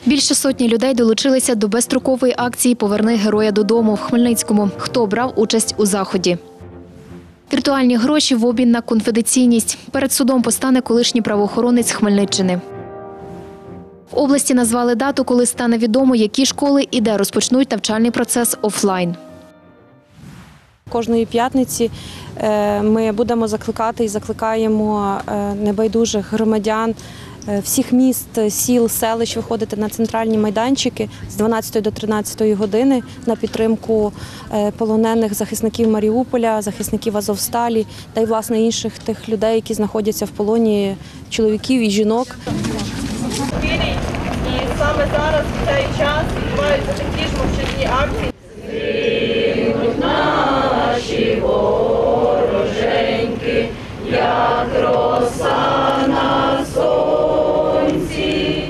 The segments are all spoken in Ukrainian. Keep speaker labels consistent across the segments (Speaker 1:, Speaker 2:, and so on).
Speaker 1: Більше сотні людей долучилися до безстрокової акції «Поверни героя додому» в Хмельницькому. Хто брав участь у заході? Віртуальні гроші в обмін на конфіденційність. Перед судом постане колишній правоохоронець Хмельниччини. В області назвали дату, коли стане відомо, які школи і де розпочнуть навчальний процес офлайн.
Speaker 2: Кожної п'ятниці ми будемо закликати і закликаємо небайдужих громадян всіх міст, сіл, селищ виходити на центральні майданчики з 12 до 13 години на підтримку полонених захисників Маріуполя, захисників Азовсталі та й, власне, інших тих людей, які знаходяться в полоні, чоловіків і жінок.
Speaker 3: І саме зараз, в цей час, відбуваються такі ж мовчазні акції. Наші вороженьки, як роса на сонці,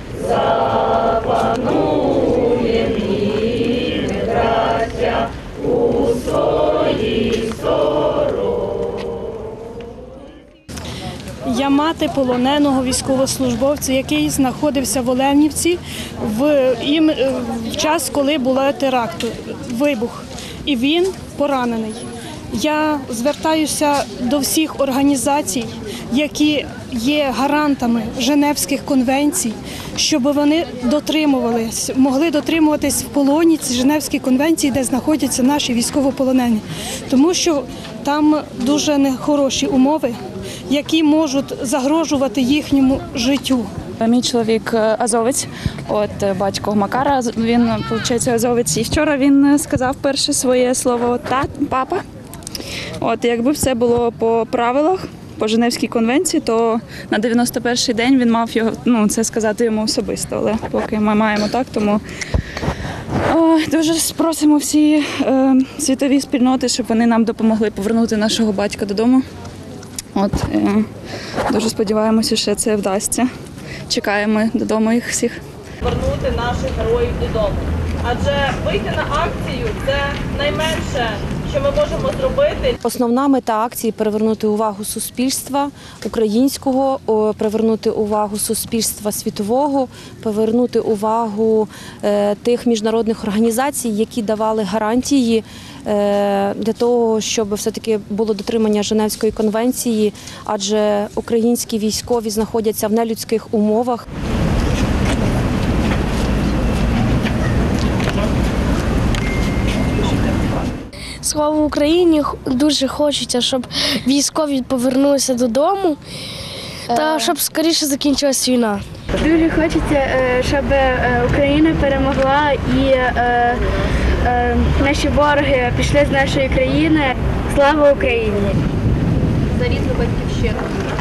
Speaker 3: запанує ми, браття, у своїй стороні.
Speaker 4: Я мати полоненого військовослужбовця, який знаходився в Оленівці в час, коли був теракт, вибух. І він поранений. Я звертаюся до всіх організацій, які є гарантами Женевських конвенцій, щоб вони могли дотримуватись в полоні Женевської конвенції, де знаходяться наші військовополонені. Тому що там дуже нехороші умови, які можуть загрожувати їхньому життю.
Speaker 5: Мій чоловік азовець, батько Макара, він, виходить, азовець. І вчора він сказав перше своє слово «папа». Якби все було по правилах, по Женевській конвенції, то на 91-й день він мав його, це сказати йому особисто. Але поки ми маємо так, тому дуже просимо всі світові спільноти, щоб вони нам допомогли повернути нашого батька додому. Дуже сподіваємося, що це вдасться. Чекаємо додому їх всіх.
Speaker 3: Повернути наших героїв додому. Адже вийти на акцію – це найменше, що ми можемо зробити.
Speaker 2: Основна мета акції – привернути увагу суспільства українського, привернути увагу суспільства світового, привернути увагу тих міжнародних організацій, які давали гарантії для того, щоб все-таки було дотримання Женевської конвенції, адже українські військові знаходяться в нелюдських умовах.
Speaker 6: Слава Україні! Дуже хочеться, щоб військові повернулися додому та щоб скоріше закінчилась війна.
Speaker 7: Дуже хочеться, щоб Україна перемогла і наші вороги пішли з нашої країни. Слава Україні!
Speaker 3: За рідну батьківщину.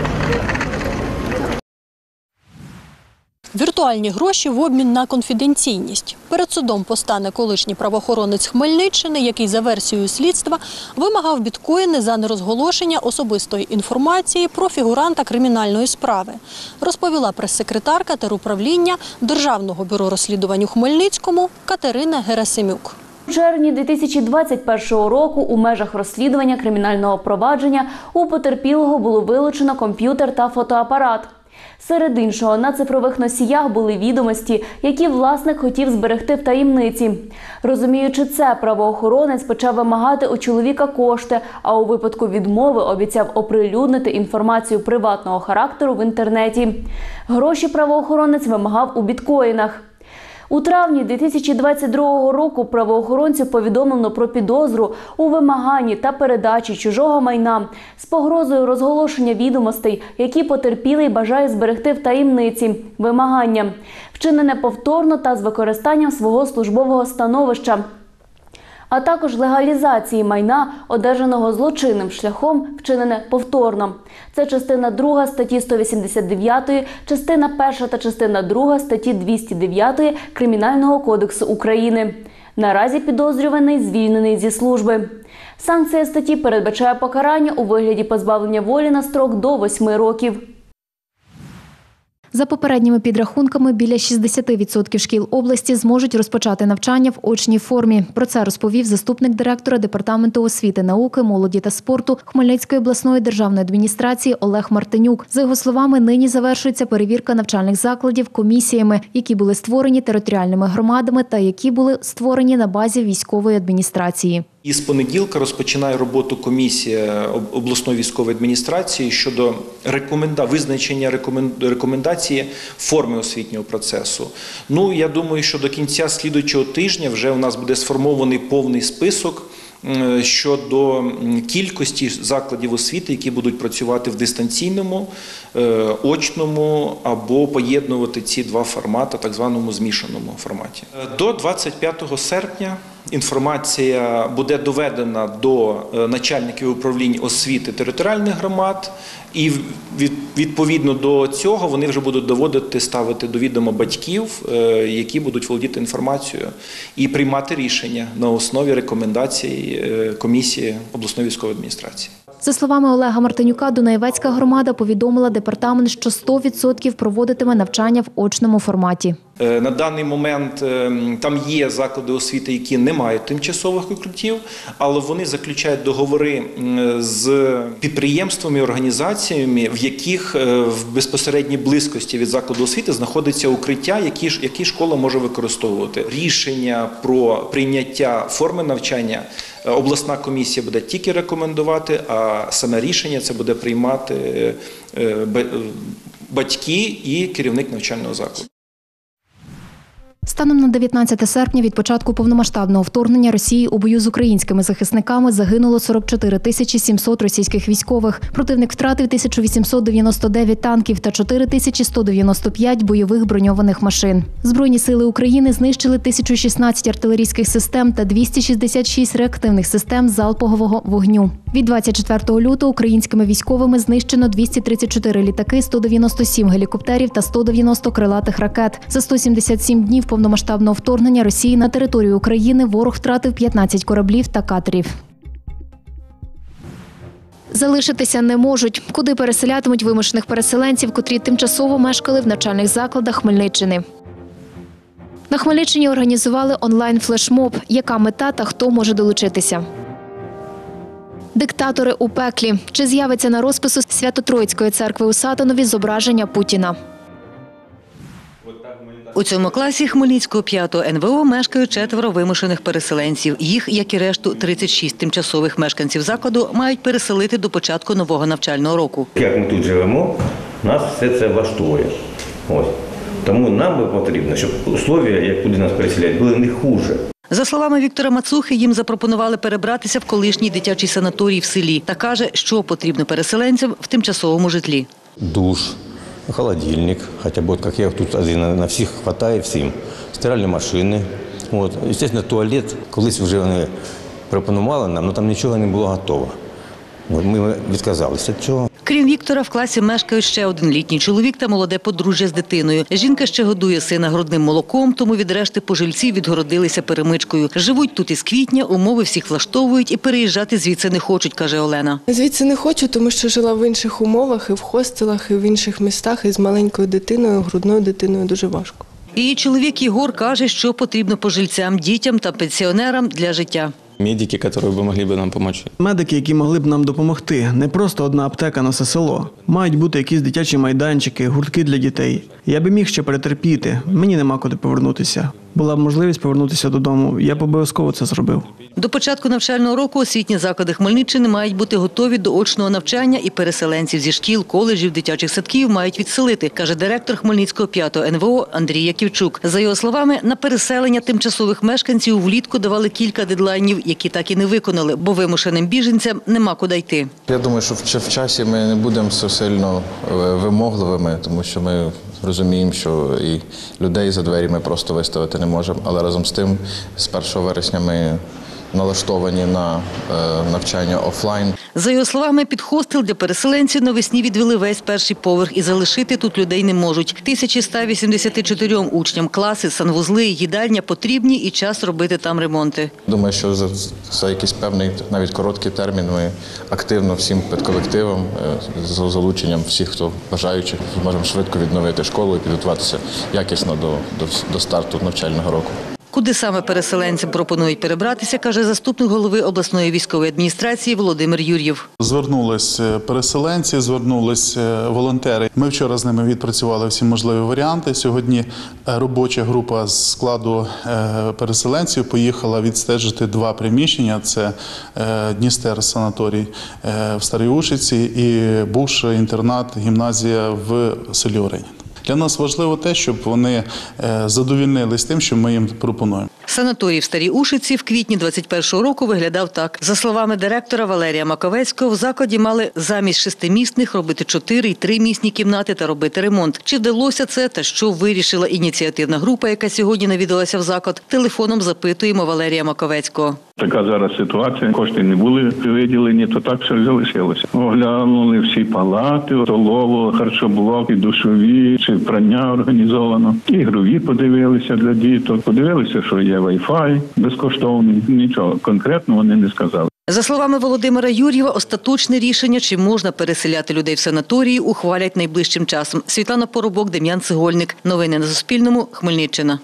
Speaker 8: Віртуальні гроші в обмін на конфіденційність. Перед судом постане колишній правоохоронець Хмельниччини, який за версією слідства вимагав біткоїни за нерозголошення особистої інформації про фігуранта кримінальної справи, розповіла прес-секретарка теруправління Державного бюро розслідувань у Хмельницькому Катерина Герасимюк.
Speaker 9: У червні 2021 року у межах розслідування кримінального провадження у потерпілого було вилучено комп'ютер та фотоапарат. Серед іншого, на цифрових носіях були відомості, які власник хотів зберегти в таємниці. Розуміючи це, правоохоронець почав вимагати у чоловіка кошти, а у випадку відмови обіцяв оприлюднити інформацію приватного характеру в інтернеті. Гроші правоохоронець вимагав у біткоїнах. У травні 2022 року правоохоронців повідомлено про підозру у вимаганні та передачі чужого майна з погрозою розголошення відомостей, які потерпілий бажає зберегти в таємниці. Вимагання – вчинене повторно та з використанням свого службового становища, а також легалізації майна, одержаного злочинним шляхом, вчинене повторно. Це частина 2 статті 189, частина 1 та частина 2 статті 209 Кримінального кодексу України. Наразі підозрюваний звільнений зі служби. Санкція статті передбачає покарання у вигляді позбавлення волі на строк до 8 років.
Speaker 1: За попередніми підрахунками, біля 60% шкіл області зможуть розпочати навчання в очній формі. Про це розповів заступник директора Департаменту освіти, науки, молоді та спорту Хмельницької обласної державної адміністрації Олег Мартинюк. За його словами, нині завершується перевірка навчальних закладів комісіями, які були створені територіальними громадами та які були створені на базі військової адміністрації.
Speaker 10: І з понеділка розпочинає роботу комісія обласної військової адміністрації щодо визначення рекомендації форми освітнього процесу. Я думаю, що до кінця слідуючого тижня вже у нас буде сформований повний список щодо кількості закладів освіти, які будуть працювати в дистанційному, очному або поєднувати ці два формати, так званому змішаному форматі. До 25 серпня інформація буде доведена до начальників управлінь освіти територіальних громад, і відповідно до цього вони вже будуть ставити до відома батьків, які будуть володіти інформацією, і приймати рішення на основі рекомендацій комісії обласної військової адміністрації.
Speaker 1: За словами Олега Мартинюка, Дунаєвецька громада повідомила департамент, що 100% проводитиме навчання в очному форматі.
Speaker 10: На даний момент там є заклади освіти, які не мають тимчасових укриттів, але вони заключають договори з підприємствами і організаціями, в яких в безпосередній близькості від закладу освіти знаходиться укриття, які школа може використовувати. Рішення про прийняття форми навчання обласна комісія буде тільки рекомендувати, а саме рішення це буде приймати батьки і керівник навчального закладу.
Speaker 1: Станом на 19 серпня від початку повномасштабного вторгнення Росії у бою з українськими захисниками загинуло 44 700 російських військових. Противник втратив 1899 танків та 4195 бойових броньованих машин. Збройні сили України знищили 1016 артилерійських систем та 266 реактивних систем залпового вогню. Від 24 лютого українськими військовими знищено 234 літаки, 197 гелікоптерів та 190 крилатих ракет. За 177 днів повномасштабного вторгнення Росії на територію України ворог втратив 15 кораблів та катерів. Залишитися не можуть. Куди переселятимуть вимушених переселенців, котрі тимчасово мешкали в навчальних закладах Хмельниччини? На Хмельниччині організували онлайн-флешмоб. Яка мета та хто може долучитися? Диктатори у пеклі. Чи з'явиться на розпису Свято-Троїцької церкви у Сатанові зображення Путіна?
Speaker 11: У цьому класі Хмельницького 5-го НВО мешкають 4 вимушених переселенців. Їх, як і решту 36 тимчасових мешканців закладу, мають переселити до початку нового навчального року.
Speaker 12: Як ми тут живемо, нас все це влаштує. Тому нам потрібно, щоб умови, як туди нас переселяють, були не хуже.
Speaker 11: За словами Віктора Мацухи, їм запропонували перебратися в колишній дитячий санаторій в селі. Та каже, що потрібно переселенцям в тимчасовому житлі.
Speaker 12: Душ, холодильник, хоча б, як я тут один, на всіх вистачає всім. Стиральні машини, звісно, туалет. Колись вже вони пропонували нам, але там нічого не було готово. Ми відказалися від цього.
Speaker 11: Крім Віктора, в класі мешкають ще один літній чоловік та молоде подружжя з дитиною. Жінка ще годує сина грудним молоком, тому від решти пожильців відгородилися перемичкою. Живуть тут із квітня, умови всіх влаштовують і переїжджати звідси не хочуть, каже Олена.
Speaker 13: Звідси не хочу, тому що жила в інших умовах, і в хостелах, і в інших містах, і з маленькою дитиною, грудною дитиною дуже важко.
Speaker 11: Її чоловік Єгор каже, що потрібно пожильцям, дітям та пенсіонерам для життя.
Speaker 14: Медики, які могли б нам допомогти.
Speaker 15: Медики, які могли б нам допомогти. Не просто одна аптека на все село. Мають бути якісь дитячі майданчики, гуртки для дітей. Я би міг ще перетерпіти. Мені нема куди повернутися. Була б можливість повернутися додому. Я б обов'язково це зробив.
Speaker 11: До початку навчального року освітні заклади Хмельниччини мають бути готові до очного навчання і переселенців зі шкіл, коледжів, дитячих садків мають відселити, каже директор Хмельницького 5-го НВО Андрій Яківчук. За його словами, на переселення тимчасових мешканців влітку давали кілька дедлайнів, які так і не виконали, бо вимушеним біженцям нема куди йти.
Speaker 16: Я думаю, що в часі ми не будемо все сильно вимогливими, тому що ми розуміємо, що і людей за двері ми просто виставити не можемо, але разом з тим з 1 вересня ми налаштовані на навчання офлайн.
Speaker 11: За його словами, під хостел для переселенців навесні відвели весь перший поверх і залишити тут людей не можуть. 1184 учням класи, санвузли і їдальня потрібні і час робити там ремонти.
Speaker 16: Думаю, що за якийсь певний, навіть короткий термін, ми активно всім педколективам, з залученням всіх, хто бажаючих, зможемо швидко відновити школу і підготуватися якісно до старту навчального року.
Speaker 11: Куди саме переселенцям пропонують перебратися, каже заступник голови обласної військової адміністрації Володимир Юр'єв.
Speaker 17: Звернулись переселенці, звернулись волонтери. Ми вчора з ними відпрацювали всі можливі варіанти. Сьогодні робоча група з складу переселенців поїхала відстежити 2 приміщення. Це Дністер санаторій в Старій Ушиці і бувший інтернат, гімназія в селі Оринін. Для нас важливо те, щоб вони задовольнились тим, що ми їм пропонуємо.
Speaker 11: Санаторій в Старій Ушиці в квітні 2021 року виглядав так. За словами директора Валерія Маковецького, в закладі мали замість 6-місних робити 4 і 3-місні кімнати та робити ремонт. Чи вдалося це та що вирішила ініціативна група, яка сьогодні навідалася в заклад, телефоном запитуємо Валерія Маковецького.
Speaker 18: Така зараз ситуація, кошти не були виділені, то так все залишилося. Оглянули всі палати, столову, харчоблок, і душові, чи прання організовано. Ігрові подивилися для діток, подивилися, що є Wi-Fi безкоштовний. Нічого конкретного вони не сказали.
Speaker 11: За словами Володимира Юр'єва, остаточне рішення, чи можна переселяти людей в санаторії, ухвалять найближчим часом. Світлана Поробок, Дем'ян Цегольник. Новини на Суспільному. Хмельниччина.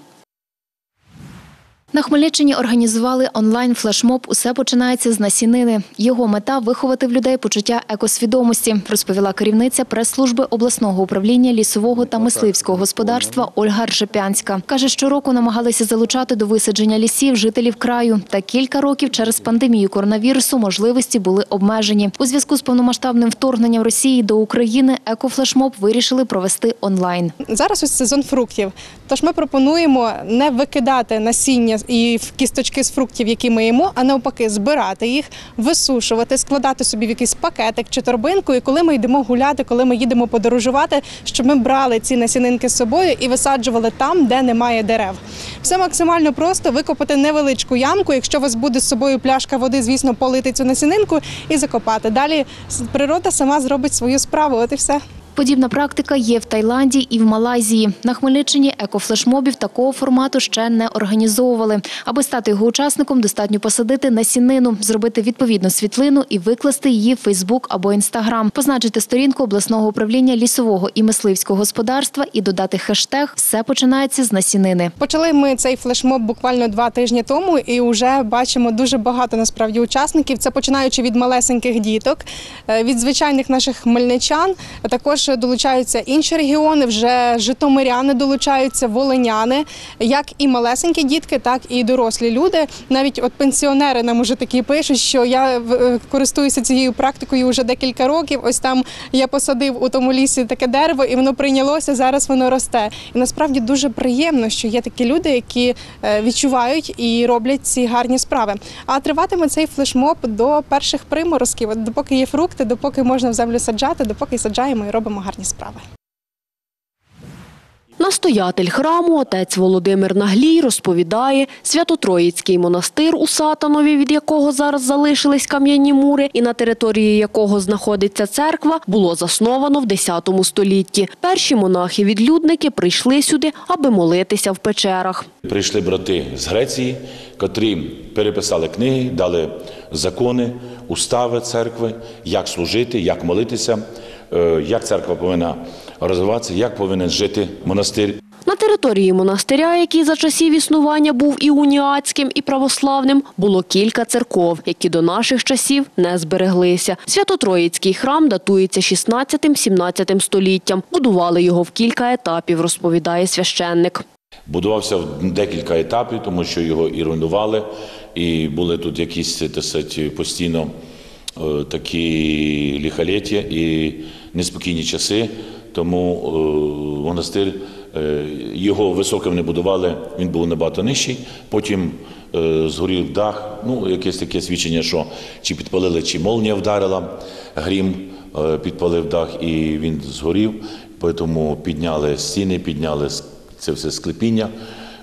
Speaker 1: На Хмельниччині організували онлайн-флешмоб «Усе починається з насінини». Його мета – виховати в людей почуття екосвідомості, розповіла керівниця прес-служби обласного управління лісового та мисливського господарства Ольга Ржепянська. Каже, щороку намагалися залучати до висадження лісів жителів краю. Та кілька років через пандемію коронавірусу можливості були обмежені. У зв'язку з повномасштабним вторгненням Росії до України екофлешмоб вирішили провести онлайн.
Speaker 19: Зараз ось сезон фруктів, тож ми пропонуємо не викидати насіння і кісточки з фруктів, які ми їмо, а навпаки збирати їх, висушувати, складати собі в якийсь пакетик чи торбинку, і коли ми йдемо гуляти, коли ми їдемо подорожувати, щоб ми брали ці насінинки з собою і висаджували там, де немає дерев. Все максимально просто: викопати невеличку ямку, якщо у вас буде з собою пляшка води, звісно, полити цю насінинку і закопати. Далі природа сама зробить свою справу, от і все.
Speaker 1: Подібна практика є в Таїланді і в Малайзії. На Хмельниччині екофлешмобів такого формату ще не організовували. Аби стати його учасником, достатньо посадити насінину, зробити відповідну світлину і викласти її в Фейсбук або Інстаграм, позначити сторінку обласного управління лісового і мисливського господарства і додати хештег «Все починається з насінини».
Speaker 19: Почали ми цей флешмоб буквально 2 тижні тому і вже бачимо дуже багато насправді учасників. Це починаючи від малесеньких діток, від звичайних наших хмельничан, також долучаються інші регіони, вже житомиряни долучаються, волиняни, як і малесенькі дітки, так і дорослі люди. Навіть от пенсіонери нам уже такі пишуть, що я користуюся цією практикою вже декілька років. Ось там я посадив у тому лісі таке дерево, і воно прийнялося, зараз воно росте. І насправді дуже приємно, що є такі люди, які відчувають і роблять ці гарні справи. А триватиме цей флешмоб до перших приморозків. От допоки є фрукти, допоки можна в землю саджати, допоки саджаємо і робимо гарні справи.
Speaker 20: Настоятель храму отець Володимир Наглій розповідає, Свято-Троїцький монастир у Сатанові, від якого зараз залишились кам'яні мури і на території якого знаходиться церква, було засновано в X столітті. Перші монахи-відлюдники прийшли сюди, аби молитися в печерах.
Speaker 21: Прийшли брати з Греції, котрі переписали книги, дали закони, устави церкви, як служити, як молитися, як церква повинна розвиватися, як повинен жити монастир.
Speaker 20: На території монастиря, який за часів існування був і уніатським, і православним, було кілька церков, які до наших часів не збереглися. Свято-Троїцький храм датується 16-17 століттям. Будували його в кілька етапів, розповідає священник.
Speaker 21: Будувався в декілька етапів, тому що його і руйнували, і були тут якісь постійно такі лихоліття і неспокійні часи. Тому монастир, його високим не будували, він був набагато нижчий. Потім згорів дах, якесь таке свідчення, що чи підпалили, чи молнія вдарила, грім підпалив дах і він згорів. Тому підняли стіни, підняли це все склепіння,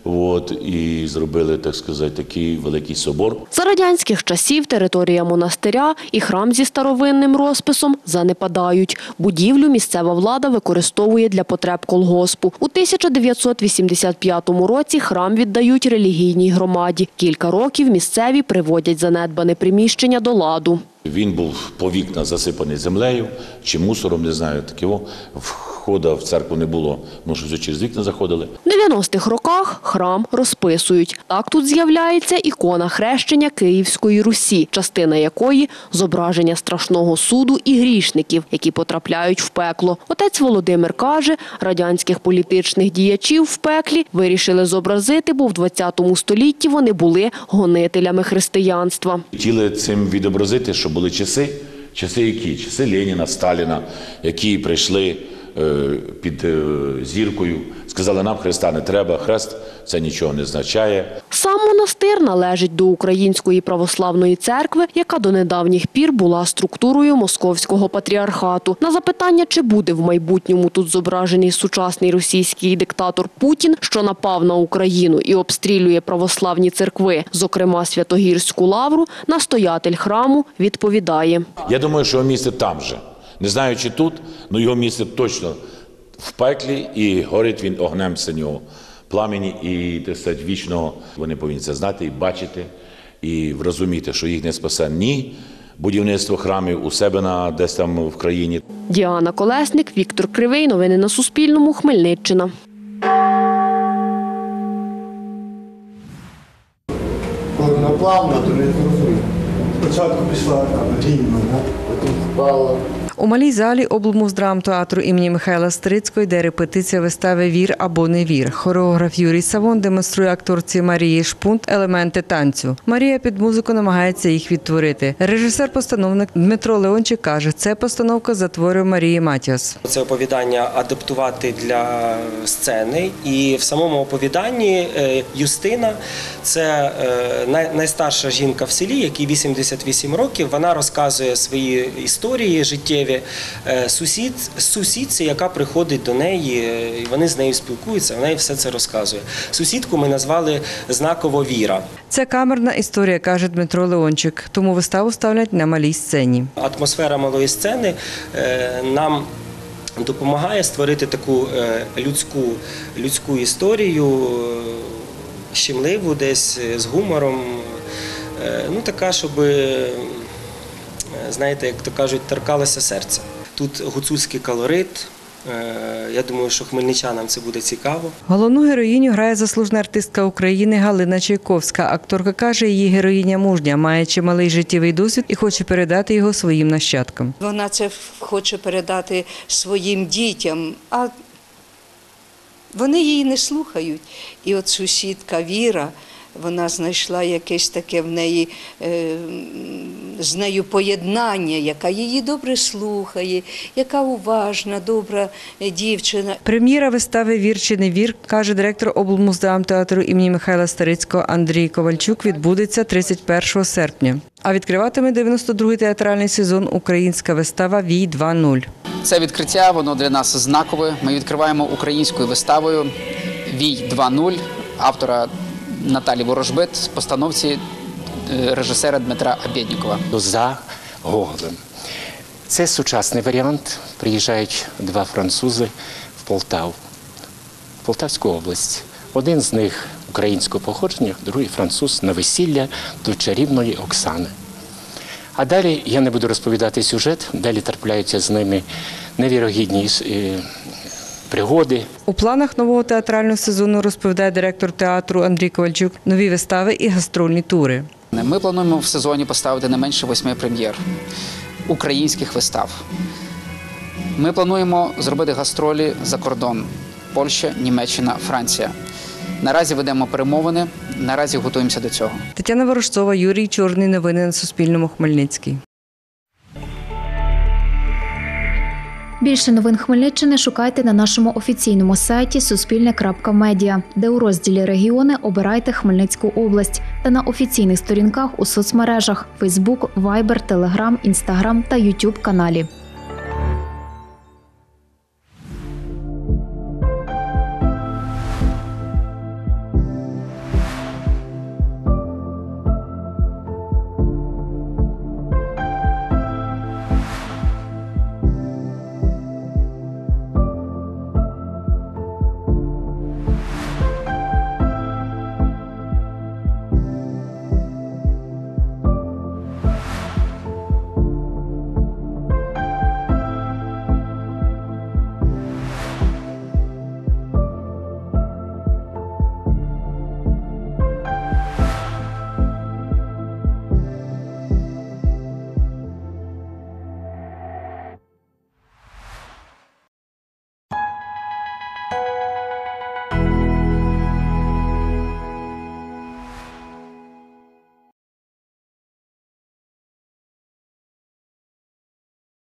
Speaker 21: і зробили, так сказати, такий великий собор.
Speaker 20: За радянських часів територія монастиря і храм зі старовинним розписом занепадають. Будівлю місцева влада використовує для потреб колгоспу. У 1985 році храм віддають релігійній громаді. Кілька років місцеві приводять занедбане приміщення до ладу.
Speaker 21: Він був по вікна засипаний землею чи мусором, не знаю, такого. Входу в церкву не було, тому що все через вікна заходили.
Speaker 20: В 90-х роках храм розписують. Так тут з'являється ікона хрещення Київської Русі, частина якої – зображення страшного суду і грішників, які потрапляють в пекло. Отець Володимир каже, радянських політичних діячів в пеклі вирішили зобразити, бо в 20 столітті вони були гонителями християнства.
Speaker 21: Хотіли цим відобразити, що були часи які? Часи Леніна, Сталіна, які прийшли під зіркою, сказали, нам Христа не треба, хрест це нічого не означає.
Speaker 20: Сам монастир належить до Української православної церкви, яка до недавніх пір була структурою Московського патріархату. На запитання, чи буде в майбутньому тут зображений сучасний російський диктатор Путін, що напав на Україну і обстрілює православні церкви, зокрема Святогірську лавру, настоятель храму відповідає.
Speaker 21: Я думаю, що його місце там же. Не знаю, чи тут, але його місце точно в пеклі, і горить він огнем синього пламені і, так сказати, вічного. Вони повинні це знати і бачити, і розуміти, що їх не спасе ні будівництво храмів у себе десь там в країні.
Speaker 20: Діана Колесник, Віктор Кривий. Новини на Суспільному. Хмельниччина.
Speaker 4: Коли вона плавно, то не зрозуміло. Спочатку пішла рівно, потім впала.
Speaker 22: У малій залі облмуздрамтеатру імені Михайла Стрицького йде репетиція вистави «Вір або не вір». Хореограф Юрій Савон демонструє акторці Марії Шпунт елементи танцю. Марія під музику намагається їх відтворити. Режисер-постановник Дмитро Леончик каже, це постановка за творів Марії Матіос.
Speaker 23: Це оповідання адаптувати для сцени, і в самому оповіданні Юстина – це найстарша жінка в селі, якій 88 років. Вона розказує свої історії життєві сусідці, яка приходить до неї, і вони з нею спілкуються, вона їй все це розказує. Сусідку ми назвали знаково Віра.
Speaker 22: Це камерна історія, каже Дмитро Леончик, тому виставу ставлять на малій сцені.
Speaker 23: Атмосфера малої сцени нам допомагає створити таку людську історію, щемливу десь, з гумором, така, щоб, знаєте, як то кажуть, торкалося серця. Тут гуцульський колорит. Я думаю, що хмельничанам це буде цікаво.
Speaker 22: Головну героїню грає заслужена артистка України Галина Чайковська. Акторка каже, її героїня мужня, має чималий життєвий досвід і хоче передати його своїм нащадкам.
Speaker 24: Вона це хоче передати своїм дітям, а вони її не слухають. І от сусідка Віра, вона знайшла якесь таке в неї, з нею поєднання, яка її добре слухає, яка уважна, добра дівчина.
Speaker 22: Прем'єра вистави «Вір чи не вір», каже директор облмуздрамтеатру імені Михайла Стрицького Андрій Ковальчук, відбудеться 31 серпня. А відкриватиме 92-й театральний сезон українська вистава «Вій 2.0».
Speaker 25: Це відкриття, воно для нас знакове. Ми відкриваємо українською виставою «Вій 2.0» автора Наталі Ворожбит, постановці режисера Дмитра Обєднікова.
Speaker 26: За Гоголем. Це сучасний варіант. Приїжджають два французи в Полтаву, в Полтавську область. Один з них українського походження, другий француз на весілля до чарівної Оксани. А далі я не буду розповідати сюжет, далі трапляються з ними невірогідні пригоди.
Speaker 22: У планах нового театрального сезону, розповідає директор театру Андрій Ковальчук, нові вистави і гастрольні тури.
Speaker 25: Ми плануємо в сезоні поставити не менше 8 прем'єр українських вистав. Ми плануємо зробити гастролі за кордон – Польща, Німеччина, Франція. Наразі ведемо перемовини, наразі готуємося до цього.
Speaker 22: Тетяна Ворожцова, Юрій Чорний. Новини на Суспільному. Хмельницький.
Speaker 1: Більше новин Хмельниччини шукайте на нашому офіційному сайті suspilne.media, де у розділі «Регіони» обирайте Хмельницьку область та на офіційних сторінках у соцмережах – Facebook, Viber, Telegram, Instagram та YouTube каналі.